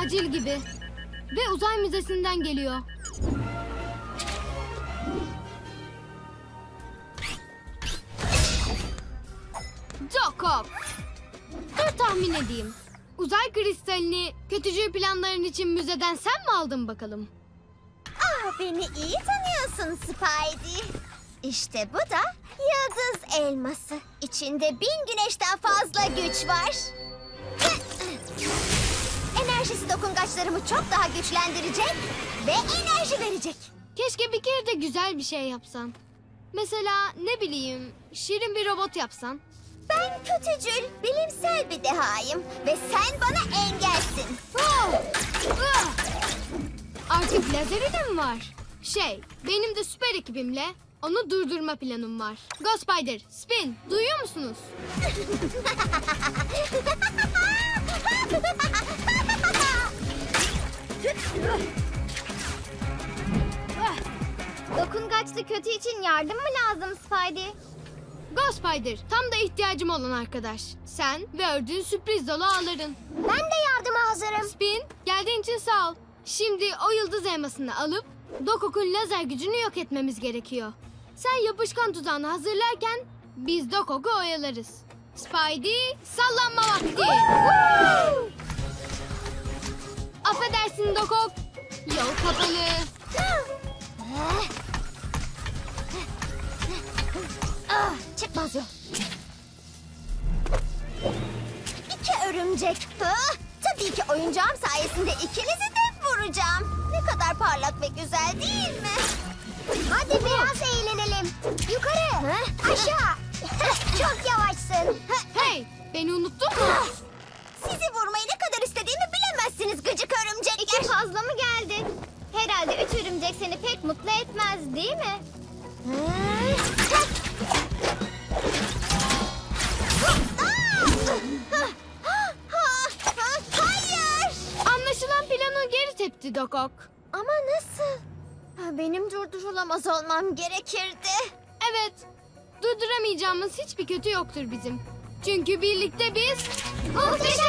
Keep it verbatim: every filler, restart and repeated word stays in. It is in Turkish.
Acil gibi. Ve uzay müzesinden geliyor. Dokok. Dur tahmin edeyim. Uzay kristalini kötücül planların için müzeden sen mi aldın bakalım? Ah, beni iyi tanıyorsun Spidey. İşte bu da yıldız elması. İçinde bin güneşten fazla güç var. Enerjisi dokungaçlarımı çok daha güçlendirecek ve enerji verecek. Keşke bir kere de güzel bir şey yapsan. Mesela ne bileyim, şirin bir robot yapsan. Ben kötücül, bilimsel bir dehayım ve sen bana engelsin. Oh! Ah! Artık lazeri de mi var? Şey, benim de süper ekibimle onu durdurma planım var. Go Spider, Spin, duyuyor musunuz? Dokungaçlı kötü için yardım mı lazım Spidey? Go Spider, tam da ihtiyacım olan arkadaş. Sen ve ördüğün sürpriz dolu ağların. Ben de yardıma hazırım. Spin, geldiğin için sağ ol. Şimdi o yıldız elmasını alıp Dokok'un lazer gücünü yok etmemiz gerekiyor. Sen yapışkan tuzağını hazırlarken biz Dokok'u oyalarız. Spidey, sallanma vakti. Affedersin Dokok. Yol kapalı. Ah, çıkmaz yol. İki örümcek. Ah, tabii ki oyuncağım sayesinde ikinizi de vuracağım. Ne kadar parlak ve güzel değil mi? Hadi biraz eğlenelim. Yukarı, aşağı. Çok yavaşsın. Hey, beni unuttun mu? Sizi vurmayı ne kadar istediğimi bilemezsiniz gıcık örümcekler. İki fazla mı geldi? Herhalde üç örümcek seni pek mutlu etmez değil mi? Hayır! Anlaşılan planın geri tepti Dokok. Ama nasıl? Benim durdurulamaz olmam gerekirdi. Evet, durduramayacağımız hiçbir kötü yoktur bizim. Çünkü birlikte biz... Muhteşem